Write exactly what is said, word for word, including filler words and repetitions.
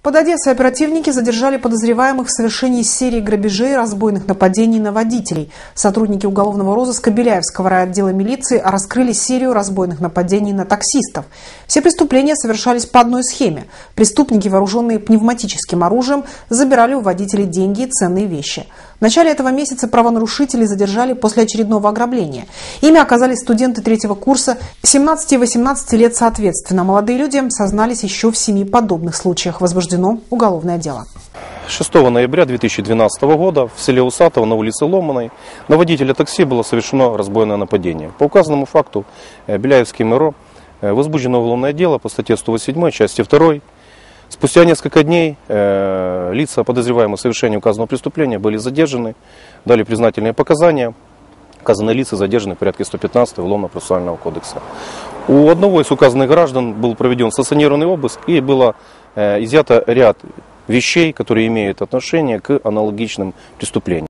Под Одессой оперативники задержали подозреваемых в совершении серии грабежей и разбойных нападений на водителей. Сотрудники уголовного розыска Беляевского райотдела милиции раскрыли серию разбойных нападений на таксистов. Все преступления совершались по одной схеме. Преступники, вооруженные пневматическим оружием, забирали у водителей деньги и ценные вещи. В начале этого месяца правонарушителей задержали после очередного ограбления. Ими оказались студенты третьего курса, семнадцати и восемнадцати лет соответственно. Молодые люди сознались еще в семи подобных случаях. Возбуждено уголовное дело. шестого ноября две тысячи двенадцатого года в селе Усатово на улице Ломаной на водителя такси было совершено разбойное нападение. По указанному факту Беляевским РО возбуждено уголовное дело по статье сто восемь седьмой, части второй. Спустя несколько дней э, лица, подозреваемые в совершении указанного преступления, были задержаны, дали признательные показания. Указанные лица задержаны в порядке сто пятнадцатого Уголовно-процессуального кодекса. У одного из указанных граждан был проведен санкционированный обыск и было э, изъято ряд вещей, которые имеют отношение к аналогичным преступлениям.